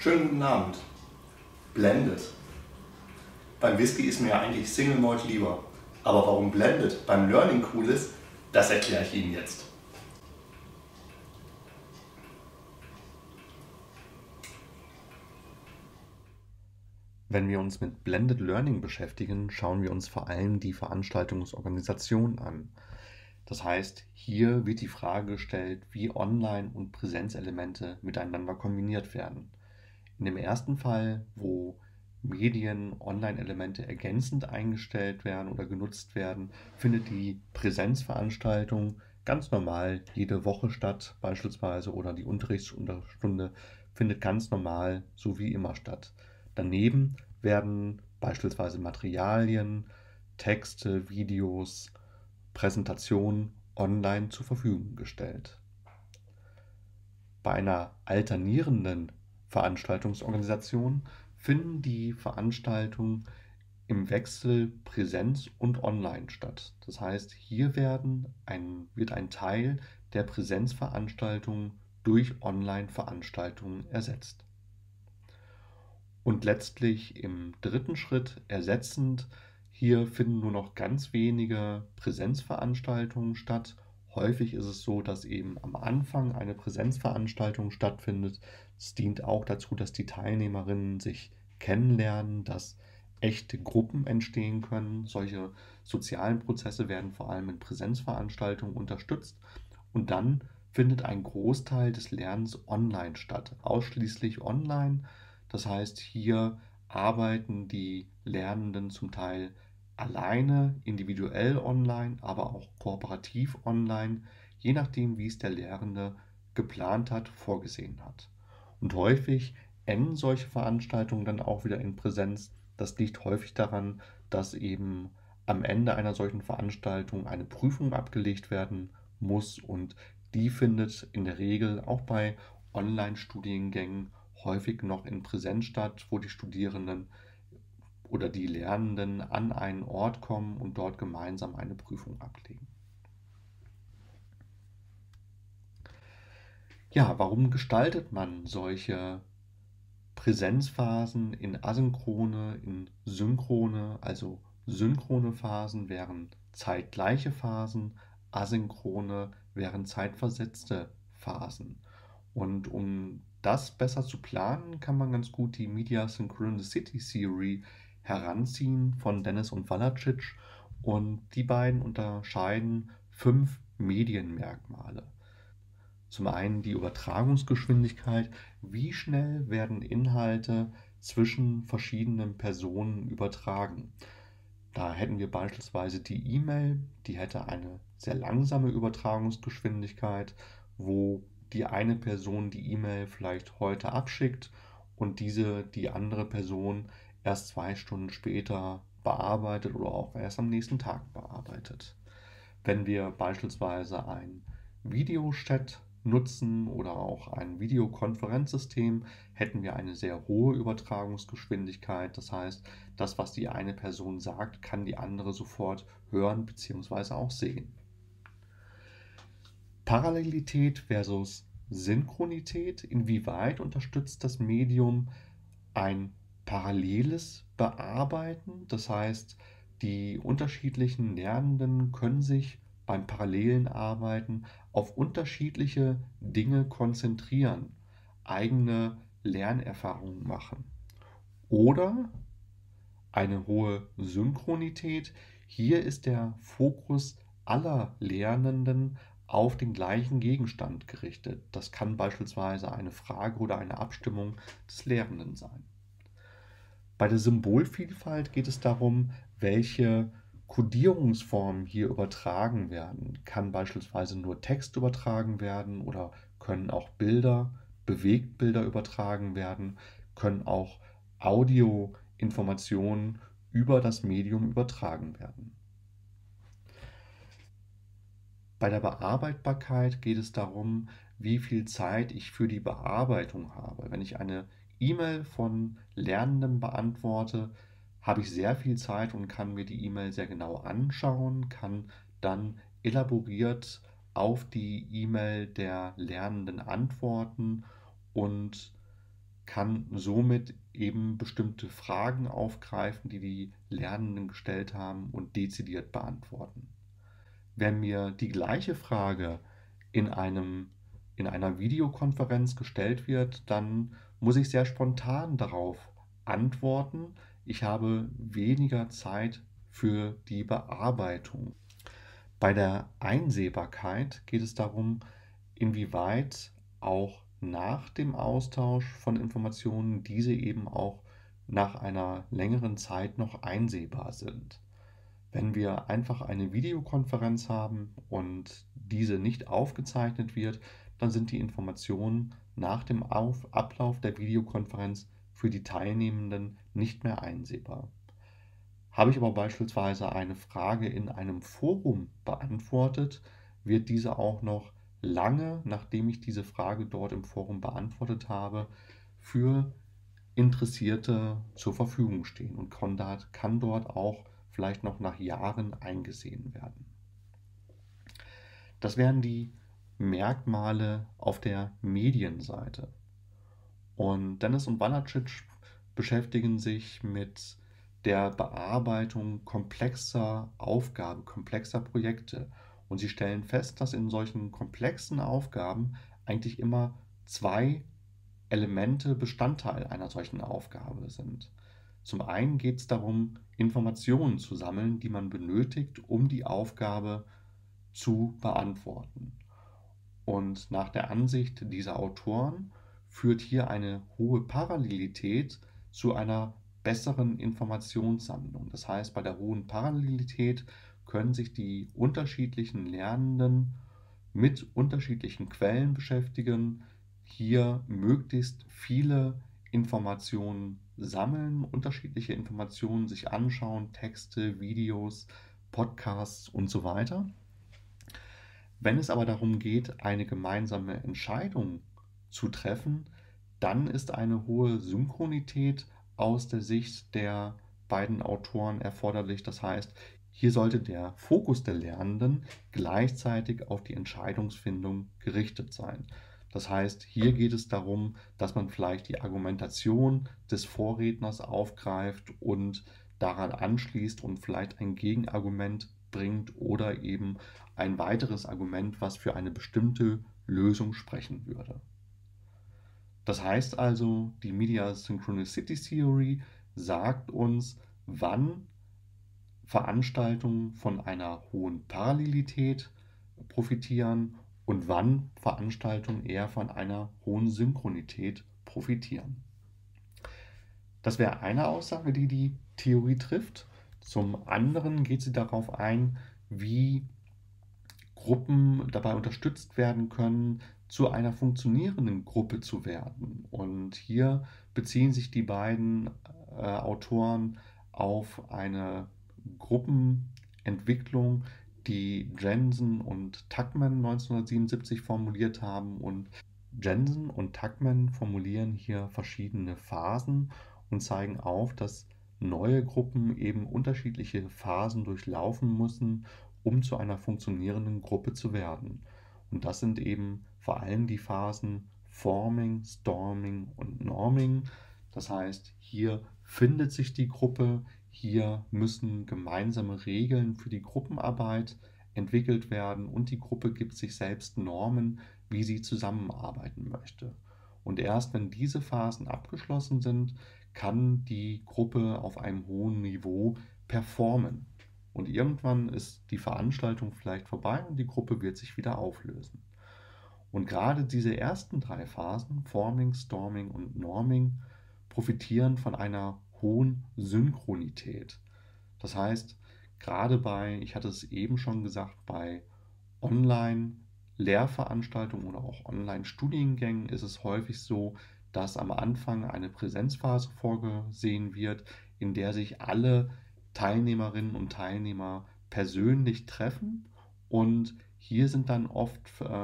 Schönen guten Abend. Blended. Beim Whisky ist mir ja eigentlich Single Malt lieber. Aber warum Blended beim Learning cool ist, das erkläre ich Ihnen jetzt. Wenn wir uns mit Blended Learning beschäftigen, schauen wir uns vor allem die Veranstaltungsorganisation an. Das heißt, hier wird die Frage gestellt, wie Online- und Präsenzelemente miteinander kombiniert werden. In dem ersten Fall, wo Medien-Online-Elemente ergänzend eingestellt werden oder genutzt werden, findet die Präsenzveranstaltung ganz normal jede Woche statt, beispielsweise, oder die Unterrichtsstunde findet ganz normal so wie immer statt. Daneben werden beispielsweise Materialien, Texte, Videos, Präsentationen online zur Verfügung gestellt. Bei einer alternierenden Veranstaltungsorganisation finden die Veranstaltungen im Wechsel Präsenz und Online statt. Das heißt, hier wird ein Teil der Präsenzveranstaltung durch Online-Veranstaltungen ersetzt. Und letztlich im dritten Schritt ersetzend, hier finden nur noch ganz wenige Präsenzveranstaltungen statt. Häufig ist es so, dass eben am Anfang eine Präsenzveranstaltung stattfindet. Es dient auch dazu, dass die Teilnehmerinnen sich kennenlernen, dass echte Gruppen entstehen können. Solche sozialen Prozesse werden vor allem in Präsenzveranstaltungen unterstützt. Und dann findet ein Großteil des Lernens online statt, ausschließlich online. Das heißt, hier arbeiten die Lernenden zum Teil alleine, individuell online, aber auch kooperativ online, je nachdem, wie es der Lehrende geplant hat, vorgesehen hat. Und häufig enden solche Veranstaltungen dann auch wieder in Präsenz. Das liegt häufig daran, dass eben am Ende einer solchen Veranstaltung eine Prüfung abgelegt werden muss, und die findet in der Regel auch bei Online-Studiengängen häufig noch in Präsenz statt, wo die Studierenden oder die Lernenden an einen Ort kommen und dort gemeinsam eine Prüfung ablegen. Ja, warum gestaltet man solche Präsenzphasen in asynchrone, in synchrone, also synchrone Phasen wären zeitgleiche Phasen, asynchrone wären zeitversetzte Phasen. Und um das besser zu planen, kann man ganz gut die Media Synchronicity Theory heranziehen von Dennis und Valacic. Und die beiden unterscheiden 5 Medienmerkmale. Zum einen die Übertragungsgeschwindigkeit, wie schnell werden Inhalte zwischen verschiedenen Personen übertragen. Da hätten wir beispielsweise die E-Mail, die hätte eine sehr langsame Übertragungsgeschwindigkeit, wo die eine Person die E-Mail vielleicht heute abschickt und die andere Person erst 2 Stunden später bearbeitet oder auch erst am nächsten Tag bearbeitet. Wenn wir beispielsweise ein Videochat nutzen oder auch ein Videokonferenzsystem, hätten wir eine sehr hohe Übertragungsgeschwindigkeit. Das heißt, das, was die eine Person sagt, kann die andere sofort hören bzw. auch sehen. Parallelität versus Synchronität. Inwieweit unterstützt das Medium ein paralleles Bearbeiten? Das heißt, die unterschiedlichen Lernenden können sich beim parallelen Arbeiten auf unterschiedliche Dinge konzentrieren, eigene Lernerfahrungen machen. Oder eine hohe Synchronität. Hier ist der Fokus aller Lernenden auf den gleichen Gegenstand gerichtet. Das kann beispielsweise eine Frage oder eine Abstimmung des Lehrenden sein. Bei der Symbolvielfalt geht es darum, welche Kodierungsformen hier übertragen werden. Kann beispielsweise nur Text übertragen werden oder können auch Bilder, Bewegtbilder übertragen werden, können auch Audioinformationen über das Medium übertragen werden. Bei der Bearbeitbarkeit geht es darum, wie viel Zeit ich für die Bearbeitung habe. Wenn ich eine E-Mail von Lernenden beantworte, habe ich sehr viel Zeit und kann mir die E-Mail sehr genau anschauen, kann dann elaboriert auf die E-Mail der Lernenden antworten und kann somit eben bestimmte Fragen aufgreifen, die die Lernenden gestellt haben und dezidiert beantworten. Wenn mir die gleiche Frage in einer Videokonferenz gestellt wird, dann muss ich sehr spontan darauf antworten. Ich habe weniger Zeit für die Bearbeitung. Bei der Einsehbarkeit geht es darum, inwieweit auch nach dem Austausch von Informationen diese eben auch nach einer längeren Zeit noch einsehbar sind. Wenn wir einfach eine Videokonferenz haben und diese nicht aufgezeichnet wird, dann sind die Informationen nach dem Ablauf der Videokonferenz für die Teilnehmenden nicht mehr einsehbar. Habe ich aber beispielsweise eine Frage in einem Forum beantwortet, wird diese auch noch lange, nachdem ich diese Frage dort im Forum beantwortet habe, für Interessierte zur Verfügung stehen und kann dort auch vielleicht noch nach Jahren eingesehen werden. Das wären die Merkmale auf der Medienseite. Und Dennis und Vanacic beschäftigen sich mit der Bearbeitung komplexer Aufgaben, komplexer Projekte. Und sie stellen fest, dass in solchen komplexen Aufgaben eigentlich immer zwei Elemente Bestandteil einer solchen Aufgabe sind. Zum einen geht es darum, Informationen zu sammeln, die man benötigt, um die Aufgabe zu beantworten. Und nach der Ansicht dieser Autoren führt hier eine hohe Parallelität zu einer besseren Informationssammlung. Das heißt, bei der hohen Parallelität können sich die unterschiedlichen Lernenden mit unterschiedlichen Quellen beschäftigen, hier möglichst viele Informationen sammeln, unterschiedliche Informationen sich anschauen, Texte, Videos, Podcasts und so weiter. Wenn es aber darum geht, eine gemeinsame Entscheidung zu treffen, dann ist eine hohe Synchronität aus der Sicht der beiden Autoren erforderlich. Das heißt, hier sollte der Fokus der Lernenden gleichzeitig auf die Entscheidungsfindung gerichtet sein. Das heißt, hier geht es darum, dass man vielleicht die Argumentation des Vorredners aufgreift und daran anschließt und vielleicht ein Gegenargument bringt oder eben ein weiteres Argument, was für eine bestimmte Lösung sprechen würde. Das heißt also, die Media Synchronicity Theory sagt uns, wann Veranstaltungen von einer hohen Parallelität profitieren und wann Veranstaltungen eher von einer hohen Synchronität profitieren. Das wäre eine Aussage, die die Theorie trifft. Zum anderen geht sie darauf ein, wie Gruppen dabei unterstützt werden können, zu einer funktionierenden Gruppe zu werden. Und hier beziehen sich die beiden Autoren auf eine Gruppenentwicklung, die Jensen und Tuckman 1977 formuliert haben. Und Jensen und Tuckman formulieren hier verschiedene Phasen und zeigen auf, dass neue Gruppen eben unterschiedliche Phasen durchlaufen müssen, um zu einer funktionierenden Gruppe zu werden. Und das sind eben vor allem die Phasen Forming, Storming und Norming. Das heißt, hier findet sich die Gruppe, hier müssen gemeinsame Regeln für die Gruppenarbeit entwickelt werden und die Gruppe gibt sich selbst Normen, wie sie zusammenarbeiten möchte. Und erst wenn diese Phasen abgeschlossen sind, kann die Gruppe auf einem hohen Niveau performen. Und irgendwann ist die Veranstaltung vielleicht vorbei und die Gruppe wird sich wieder auflösen. Und gerade diese ersten drei Phasen, Forming, Storming und Norming, profitieren von einer hohen Synchronität. Das heißt, gerade bei, ich hatte es eben schon gesagt, bei Online-Lehrveranstaltungen oder auch Online-Studiengängen ist es häufig so, dass am Anfang eine Präsenzphase vorgesehen wird, in der sich alle Teilnehmerinnen und Teilnehmer persönlich treffen und hier sind dann oft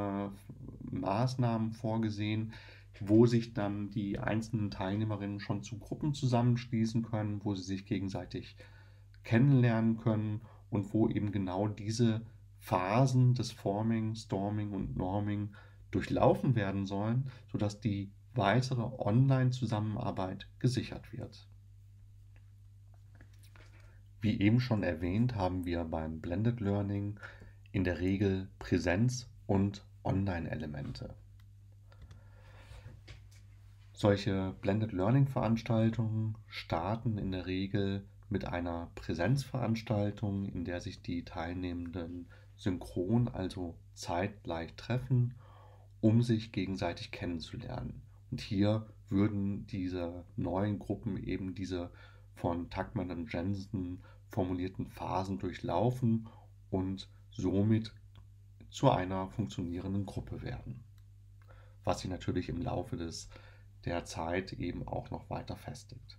Maßnahmen vorgesehen, wo sich dann die einzelnen Teilnehmerinnen schon zu Gruppen zusammenschließen können, wo sie sich gegenseitig kennenlernen können und wo eben genau diese Phasen des Forming, Storming und Norming durchlaufen werden sollen, sodass die weitere Online-Zusammenarbeit gesichert wird. Wie eben schon erwähnt, haben wir beim Blended Learning in der Regel Präsenz- und Online-Elemente. Solche Blended Learning Veranstaltungen starten in der Regel mit einer Präsenzveranstaltung, in der sich die Teilnehmenden synchron, also zeitgleich treffen, um sich gegenseitig kennenzulernen. Und hier würden diese neuen Gruppen eben diese von Tuckman und Jensen formulierten Phasen durchlaufen und somit zu einer funktionierenden Gruppe werden, was sich natürlich im Laufe der Zeit eben auch noch weiter festigt.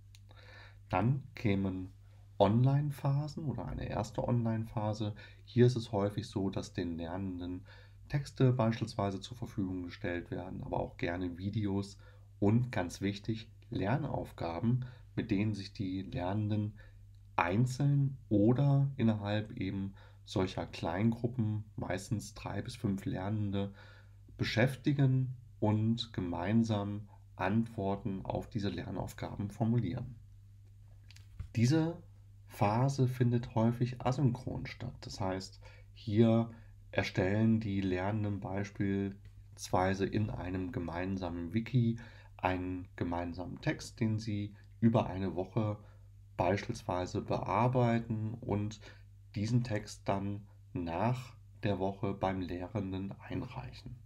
Dann kämen Online-Phasen oder eine erste Online-Phase. Hier ist es häufig so, dass den Lernenden Texte beispielsweise zur Verfügung gestellt werden, aber auch gerne Videos und ganz wichtig Lernaufgaben, mit denen sich die Lernenden einzeln oder innerhalb eben solcher Kleingruppen, meistens 3 bis 5 Lernende, beschäftigen und gemeinsam Antworten auf diese Lernaufgaben formulieren. Diese Phase findet häufig asynchron statt. Das heißt, hier erstellen die Lernenden beispielsweise in einem gemeinsamen Wiki einen gemeinsamen Text, den sie über eine Woche beispielsweise bearbeiten und diesen Text dann nach der Woche beim Lehrenden einreichen.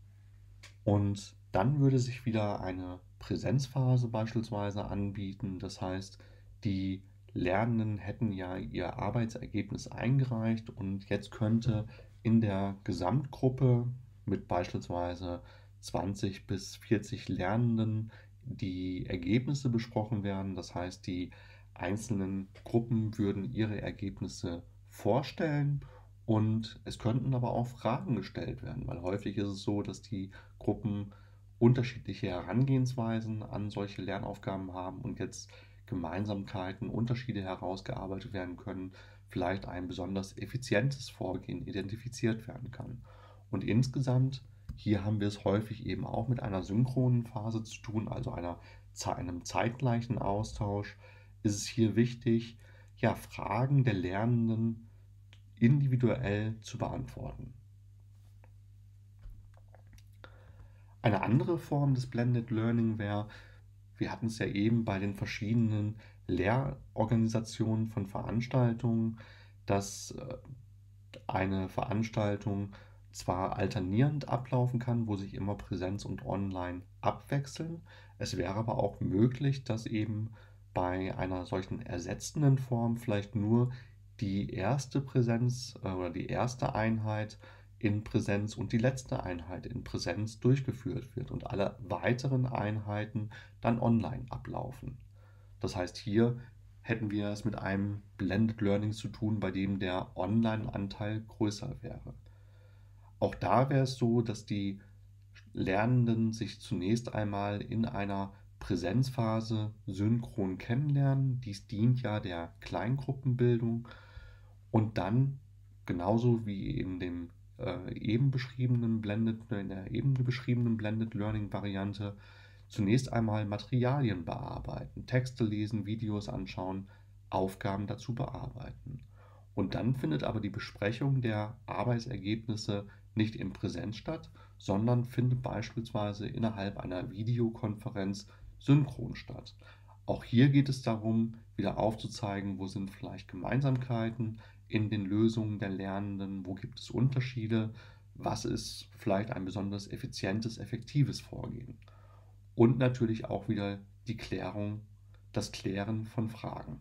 Und dann würde sich wieder eine Präsenzphase beispielsweise anbieten. Das heißt, die Lernenden hätten ja ihr Arbeitsergebnis eingereicht und jetzt könnte in der Gesamtgruppe mit beispielsweise 20 bis 40 Lernenden die Ergebnisse besprochen werden. Das heißt, die einzelnen Gruppen würden ihre Ergebnisse vorstellen und es könnten aber auch Fragen gestellt werden, weil häufig ist es so, dass die Gruppen unterschiedliche Herangehensweisen an solche Lernaufgaben haben und jetzt Gemeinsamkeiten, Unterschiede herausgearbeitet werden können, vielleicht ein besonders effizientes Vorgehen identifiziert werden kann. Und insgesamt, hier haben wir es häufig eben auch mit einer synchronen Phase zu tun, also einem zeitgleichen Austausch, ist es hier wichtig, ja, Fragen der Lernenden individuell zu beantworten. Eine andere Form des Blended Learning wäre, wir hatten es ja eben bei den verschiedenen Lehrorganisationen von Veranstaltungen, dass eine Veranstaltung zwar alternierend ablaufen kann, wo sich immer Präsenz und Online abwechseln. Es wäre aber auch möglich, dass eben bei einer solchen ersetzenden Form vielleicht nur die erste Präsenz oder die erste Einheit in Präsenz und die letzte Einheit in Präsenz durchgeführt wird und alle weiteren Einheiten dann online ablaufen. Das heißt, hier hätten wir es mit einem Blended Learning zu tun, bei dem der Online-Anteil größer wäre. Auch da wäre es so, dass die Lernenden sich zunächst einmal in einer Präsenzphase synchron kennenlernen. Dies dient ja der Kleingruppenbildung und dann genauso wie in dem in der eben beschriebenen Blended Learning Variante zunächst einmal Materialien bearbeiten, Texte lesen, Videos anschauen, Aufgaben dazu bearbeiten. Und dann findet aber die Besprechung der Arbeitsergebnisse nicht in Präsenz statt, sondern findet beispielsweise innerhalb einer Videokonferenz synchron statt. Auch hier geht es darum, wieder aufzuzeigen, wo sind vielleicht Gemeinsamkeiten in den Lösungen der Lernenden, wo gibt es Unterschiede, was ist vielleicht ein besonders effizientes, effektives Vorgehen. Und natürlich auch wieder das Klären von Fragen.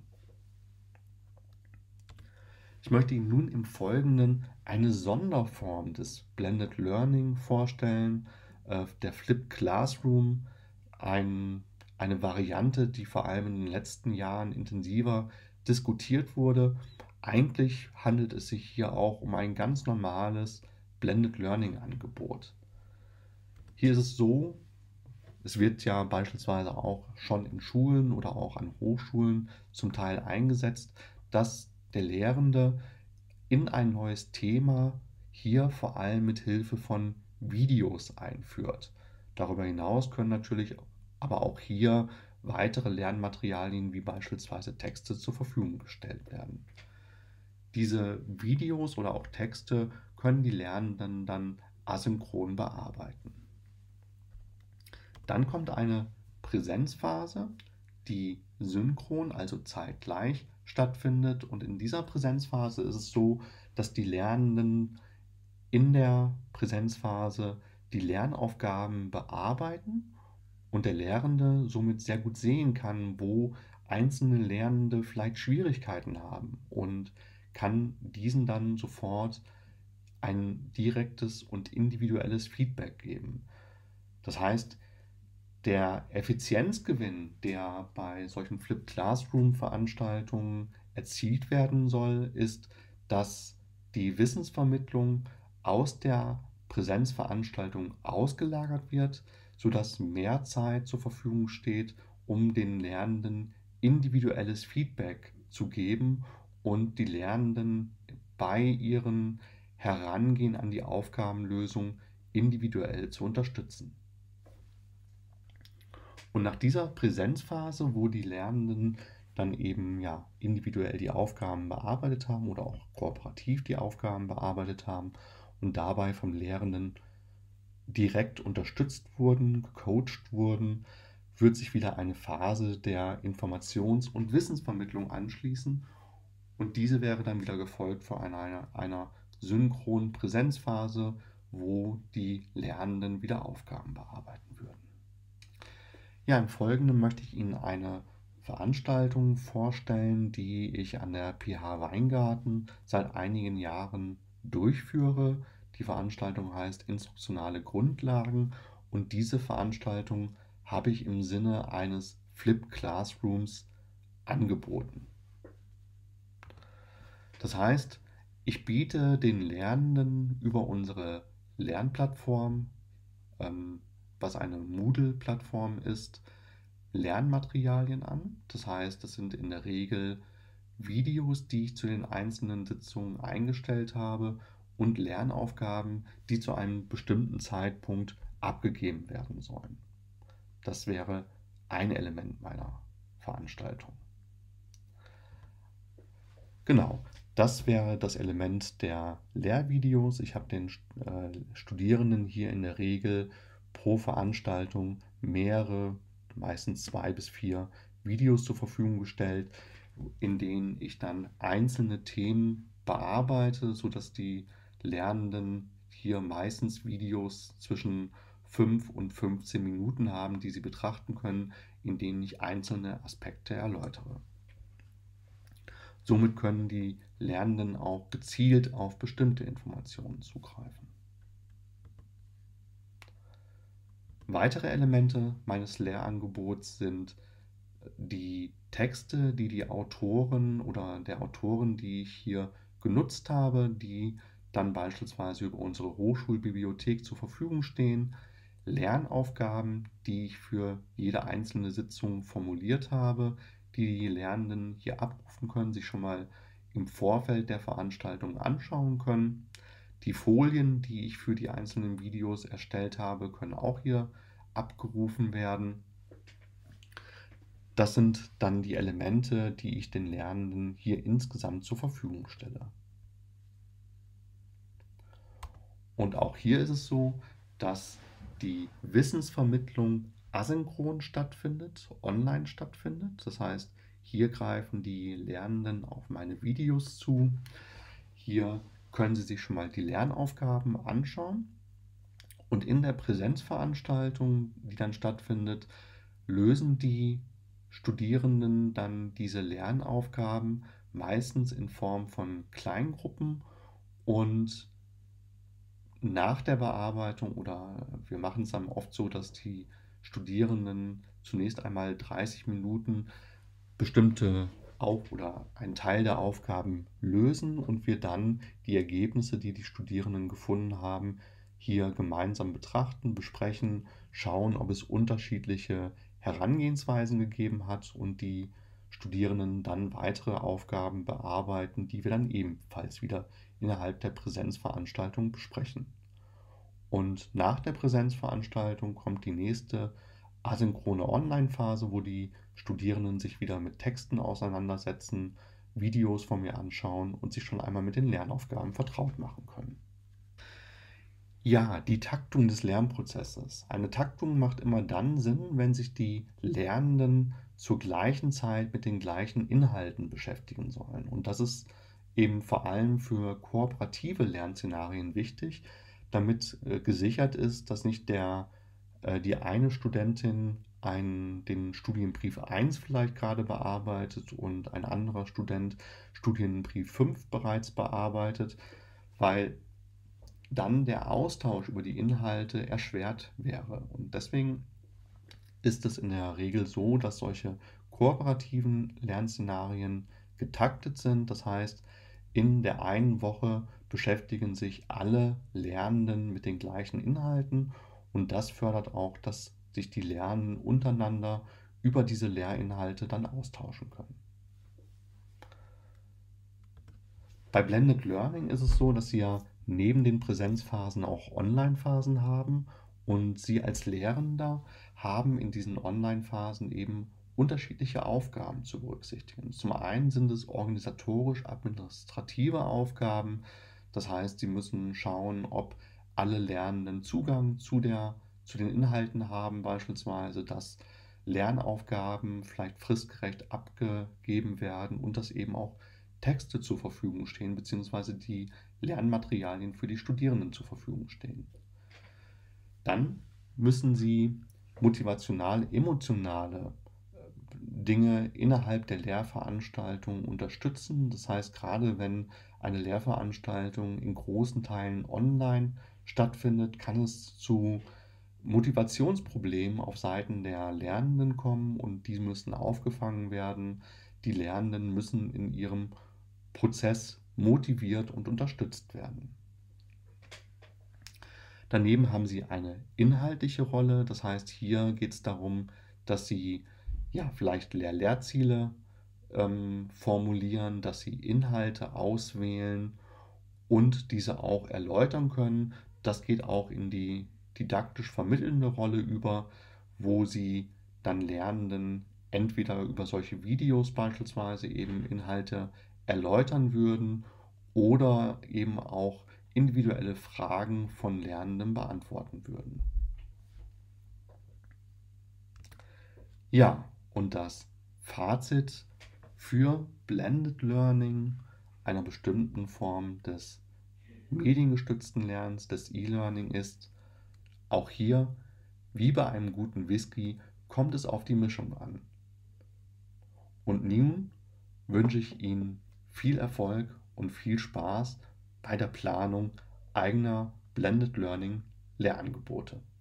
Ich möchte Ihnen nun im Folgenden eine Sonderform des Blended Learning vorstellen, der Flipped Classroom, eine Variante, die vor allem in den letzten Jahren intensiver diskutiert wurde. Eigentlich handelt es sich hier auch um ein ganz normales Blended Learning Angebot. Hier ist es so, es wird ja beispielsweise auch schon in Schulen oder auch an Hochschulen zum Teil eingesetzt, dass der Lehrende in ein neues Thema hier vor allem mit Hilfe von Videos einführt. Darüber hinaus können natürlich aber auch hier weitere Lernmaterialien wie beispielsweise Texte zur Verfügung gestellt werden. Diese Videos oder auch Texte können die Lernenden dann asynchron bearbeiten. Dann kommt eine Präsenzphase, die synchron, also zeitgleich stattfindet. Und in dieser Präsenzphase ist es so, dass die Lernenden in der Präsenzphase die Lernaufgaben bearbeiten und der Lehrende somit sehr gut sehen kann, wo einzelne Lernende vielleicht Schwierigkeiten haben und kann diesen dann sofort ein direktes und individuelles Feedback geben. Das heißt, der Effizienzgewinn, der bei solchen Flipped Classroom-Veranstaltungen erzielt werden soll, ist, dass die Wissensvermittlung aus der Präsenzveranstaltung ausgelagert wird, sodass mehr Zeit zur Verfügung steht, um den Lernenden individuelles Feedback zu geben und die Lernenden bei ihrem Herangehen an die Aufgabenlösung individuell zu unterstützen. Und nach dieser Präsenzphase, wo die Lernenden dann eben ja individuell die Aufgaben bearbeitet haben oder auch kooperativ die Aufgaben bearbeitet haben und dabei vom Lehrenden direkt unterstützt wurden, gecoacht wurden, wird sich wieder eine Phase der Informations- und Wissensvermittlung anschließen und diese wäre dann wieder gefolgt von einer synchronen Präsenzphase, wo die Lernenden wieder Aufgaben bearbeiten würden. Ja, im Folgenden möchte ich Ihnen eine Veranstaltung vorstellen, die ich an der PH Weingarten seit einigen Jahren durchführe. Die Veranstaltung heißt Instruktionale Grundlagen und diese Veranstaltung habe ich im Sinne eines Flipped Classrooms angeboten. Das heißt, ich biete den Lernenden über unsere Lernplattform, was eine Moodle-Plattform ist, Lernmaterialien an. Das heißt, das sind in der Regel Videos, die ich zu den einzelnen Sitzungen eingestellt habe und Lernaufgaben, die zu einem bestimmten Zeitpunkt abgegeben werden sollen. Das wäre ein Element meiner Veranstaltung. Genau, das wäre das Element der Lehrvideos. Ich habe den Studierenden hier in der Regel pro Veranstaltung mehrere, meistens 2 bis 4 Videos zur Verfügung gestellt, in denen ich dann einzelne Themen bearbeite, sodass die Lernenden hier meistens Videos zwischen 5 und 15 Minuten haben, die sie betrachten können, in denen ich einzelne Aspekte erläutere. Somit können die Lernenden auch gezielt auf bestimmte Informationen zugreifen. Weitere Elemente meines Lehrangebots sind die Texte, die die Autoren oder der Autorin, die ich hier genutzt habe, die dann beispielsweise über unsere Hochschulbibliothek zur Verfügung stehen, Lernaufgaben, die ich für jede einzelne Sitzung formuliert habe, die die Lernenden hier abrufen können, sich schon mal im Vorfeld der Veranstaltung anschauen können. Die Folien, die ich für die einzelnen Videos erstellt habe, können auch hier abgerufen werden. Das sind dann die Elemente, die ich den Lernenden hier insgesamt zur Verfügung stelle. Und auch hier ist es so, dass die Wissensvermittlung asynchron stattfindet, online stattfindet. Das heißt, hier greifen die Lernenden auf meine Videos zu. Hier können sie sich schon mal die Lernaufgaben anschauen. Und in der Präsenzveranstaltung, die dann stattfindet, lösen die Studierenden dann diese Lernaufgaben meistens in Form von Kleingruppen und nach der Bearbeitung oder wir machen es dann oft so, dass die Studierenden zunächst einmal 30 Minuten bestimmte oder einen Teil der Aufgaben lösen und wir dann die Ergebnisse, die die Studierenden gefunden haben, hier gemeinsam betrachten, besprechen, schauen, ob es unterschiedliche Herangehensweisen gegeben hat und die Studierenden dann weitere Aufgaben bearbeiten, die wir dann ebenfalls wieder innerhalb der Präsenzveranstaltung besprechen. Und nach der Präsenzveranstaltung kommt die nächste asynchrone Online-Phase, wo die Studierenden sich wieder mit Texten auseinandersetzen, Videos von mir anschauen und sich schon einmal mit den Lernaufgaben vertraut machen können. Ja, die Taktung des Lernprozesses. Eine Taktung macht immer dann Sinn, wenn sich die Lernenden zur gleichen Zeit mit den gleichen Inhalten beschäftigen sollen. Und das ist eben vor allem für kooperative Lernszenarien wichtig, damit gesichert ist, dass nicht die eine Studentin den Studienbrief 1 vielleicht gerade bearbeitet und ein anderer Student Studienbrief 5 bereits bearbeitet, weil dann der Austausch über die Inhalte erschwert wäre. Und deswegen ist es in der Regel so, dass solche kooperativen Lernszenarien getaktet sind. Das heißt, in der einen Woche beschäftigen sich alle Lernenden mit den gleichen Inhalten und das fördert auch, dass sich die Lernenden untereinander über diese Lehrinhalte dann austauschen können. Bei Blended Learning ist es so, dass Sie ja neben den Präsenzphasen auch Online-Phasen haben und Sie als Lehrender haben in diesen Online-Phasen eben unterschiedliche Aufgaben zu berücksichtigen. Zum einen sind es organisatorisch-administrative Aufgaben, das heißt, Sie müssen schauen, ob alle Lernenden Zugang zu den Inhalten haben, beispielsweise, dass Lernaufgaben vielleicht fristgerecht abgegeben werden und dass eben auch Texte zur Verfügung stehen, beziehungsweise die Lernmaterialien für die Studierenden zur Verfügung stehen. Dann müssen Sie motivational emotionale Dinge innerhalb der Lehrveranstaltung unterstützen. Das heißt, gerade wenn eine Lehrveranstaltung in großen Teilen online stattfindet, kann es zu Motivationsproblemen auf Seiten der Lernenden kommen und die müssen aufgefangen werden. Die Lernenden müssen in ihrem Prozess motiviert und unterstützt werden. Daneben haben Sie eine inhaltliche Rolle, das heißt, hier geht es darum, dass Sie vielleicht Lehrziele formulieren, dass Sie Inhalte auswählen und diese auch erläutern können. Das geht auch in die didaktisch vermittelnde Rolle über, wo Sie dann Lernenden entweder über solche Videos beispielsweise eben Inhalte erläutern würden oder eben auch individuelle Fragen von Lernenden beantworten würden. Ja, und das Fazit für Blended Learning, einer bestimmten Form des mediengestützten Lernens, des E-Learning ist, auch hier, wie bei einem guten Whisky, kommt es auf die Mischung an. Und nun wünsche ich Ihnen viel Erfolg und viel Spaß bei der Planung eigener Blended Learning Lehrangebote.